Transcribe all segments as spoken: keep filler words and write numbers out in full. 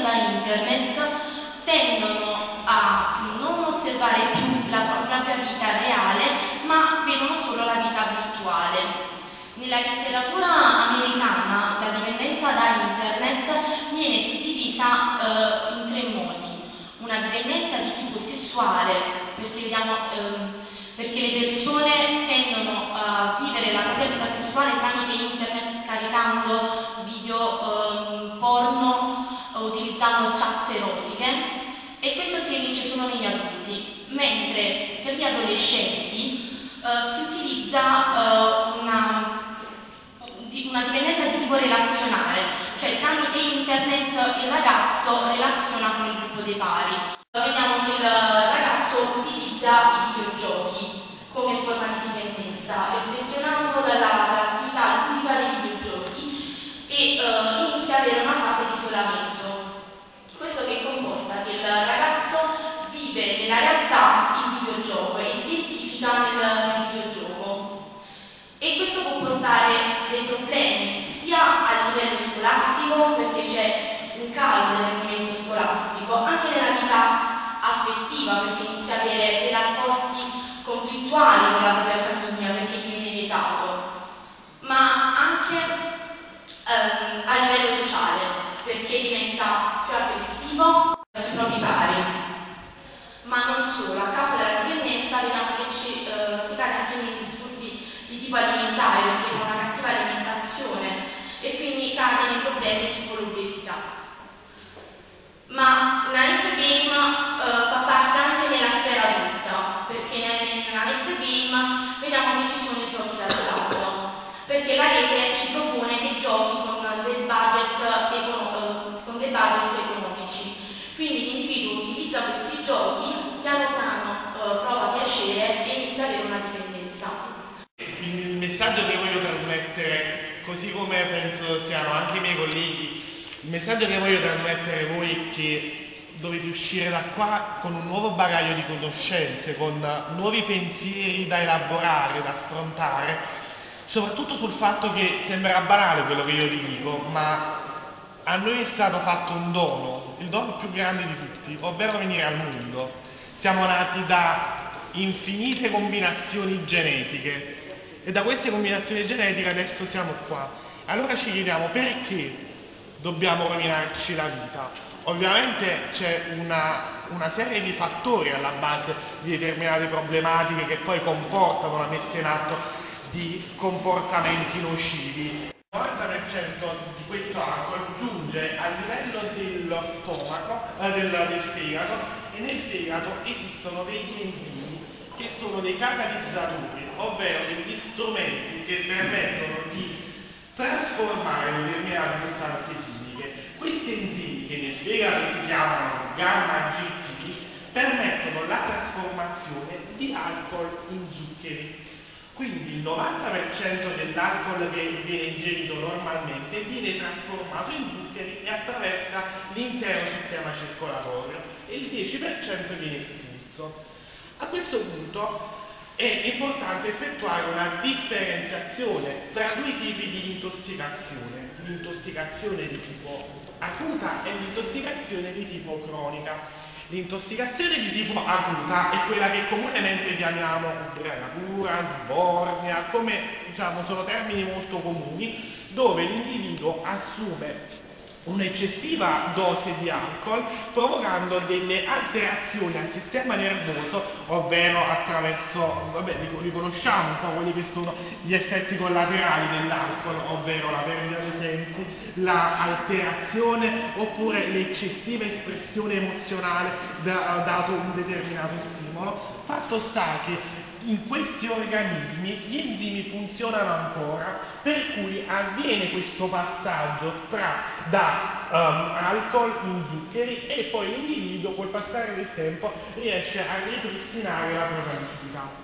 da internet tendono a non osservare più la propria vita reale, ma vedono solo la vita virtuale. Nella letteratura americana la dipendenza da internet viene suddivisa eh, in tre modi. Una dipendenza di tipo sessuale, perché, vediamo, ehm, perché le persone tendono a vivere la propria vita sessuale tramite internet, scaricando video ehm, porno, utilizzando chat erotiche, e questo si evince solo negli adulti, mentre per gli adolescenti eh, si utilizza eh, una, una dipendenza di tipo relazionale, cioè tramite internet il ragazzo relaziona con il gruppo dei pari. Vediamo che il ragazzo utilizza i videogiochi come forma di dipendenza, è ossessionato dall'attività ludica dei videogiochi e uh, inizia ad avere una fase di isolamento. Questo che comporta che il ragazzo vive nella realtà il videogioco e si identifica nel, nel videogioco, e questo può portare dei problemi sia a livello scolastico, perché c'è un calo del rendimento scolastico, anche nella vita affettiva, perché inizia a avere dei rapporti conflittuali con la propria famiglia, perché gli viene vietato, ma anche ehm, a livello sociale, perché diventa più aggressivo sui propri pari. Ma non solo, a causa della dipendenza vediamo che ci, eh, si cade anche nei disturbi di tipo alimentare, perché c'è una cattiva alimentazione e quindi cade nei problemi tipo l'obesità. Ma la net game uh, fa parte anche della sfera adulta, perché nella net game vediamo che ci sono i giochi d'azzardo, perché la rete ci propone dei giochi con dei budget, econo con dei budget economici, quindi l'individuo utilizza questi giochi, piano piano uh, prova piacere e inizia ad avere una dipendenza. Il messaggio che voglio trasmettere, così come penso siano anche i miei colleghi, il messaggio che voglio trasmettere a voi è che dovete uscire da qua con un nuovo bagaglio di conoscenze, con nuovi pensieri da elaborare, da affrontare, soprattutto sul fatto che sembrerà banale quello che io vi dico, ma a noi è stato fatto un dono, il dono più grande di tutti, ovvero venire al mondo. Siamo nati da infinite combinazioni genetiche e da queste combinazioni genetiche adesso siamo qua. Allora ci chiediamo perché dobbiamo rovinarci la vita. Ovviamente c'è una, una serie di fattori alla base di determinate problematiche che poi comportano la messa in atto di comportamenti nocivi. Il novanta per cento di questo alcol giunge a livello dello stomaco, eh, del, del fegato, e nel fegato esistono degli enzimi che sono dei catalizzatori, ovvero degli strumenti che permettono di trasformare determinate sostanze chimiche. Questi enzimi, che nel fegato si chiamano gamma G T, permettono la trasformazione di alcol in zuccheri. Quindi il novanta per cento dell'alcol che viene ingerito normalmente viene trasformato in zuccheri e attraversa l'intero sistema circolatorio, e il dieci per cento viene espulso. A questo punto è importante effettuare una differenziazione tra due tipi di intossicazione, l'intossicazione di tipo acuta e l'intossicazione di tipo cronica. L'intossicazione di tipo acuta è quella che comunemente chiamiamo ubriacatura, sbornia, come diciamo sono termini molto comuni, dove l'individuo assume un'eccessiva dose di alcol, provocando delle alterazioni al sistema nervoso, ovvero attraverso, vabbè, riconosciamo un po' quelli che sono gli effetti collaterali dell'alcol, ovvero la perdita dei sensi, la alterazione oppure l'eccessiva espressione emozionale da, dato un determinato stimolo. Fatto sta che in questi organismi gli enzimi funzionano ancora, per cui avviene questo passaggio tra da um, alcol in zuccheri, e poi l'individuo col passare del tempo riesce a ripristinare la propria lucidità.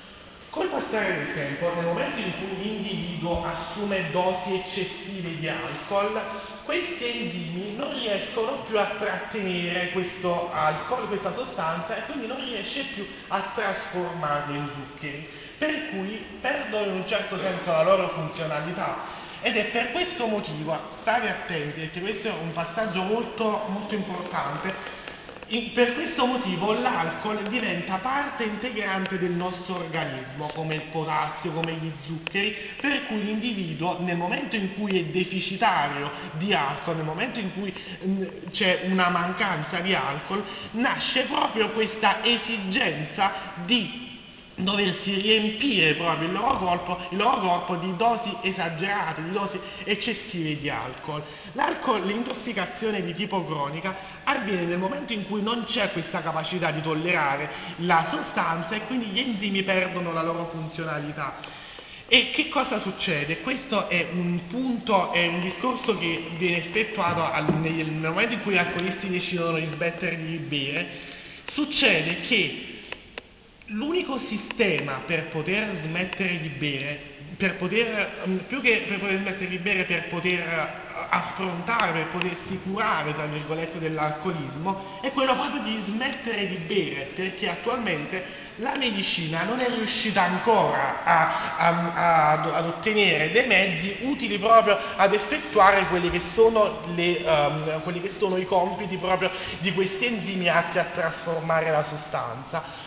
Col passare del tempo, nel momento in cui l'individuo assume dosi eccessive di alcol, questi enzimi non riescono più a trattenere questo alcol, questa sostanza, e quindi non riesce più a trasformarlo in zuccheri, per cui perdono in un certo senso la loro funzionalità ed è per questo motivo, state attenti perché questo è un passaggio molto, molto importante. In, per questo motivo l'alcol diventa parte integrante del nostro organismo, come il potassio, come gli zuccheri, per cui l'individuo nel momento in cui è deficitario di alcol, nel momento in cui mh, c'è una mancanza di alcol, nasce proprio questa esigenza di doversi riempire proprio il loro corpo, il loro corpo di dosi esagerate, di dosi eccessive di alcol. L'alcol, l'intossicazione di tipo cronica avviene nel momento in cui non c'è questa capacità di tollerare la sostanza e quindi gli enzimi perdono la loro funzionalità. E che cosa succede? Questo è un punto, è un discorso che viene effettuato al, nel momento in cui gli alcolisti decidono di smettere di bere. Succede che l'unico sistema per poter smettere di bere, per poter, più che per poter smettere di bere, per poter affrontare, per potersi curare, tra virgolette, dell'alcolismo, è quello proprio di smettere di bere, perché attualmente la medicina non è riuscita ancora a, a, a, ad ottenere dei mezzi utili proprio ad effettuare quelli che sono, le, um, quelli che sono i compiti proprio di questi enzimi atti a trasformare la sostanza.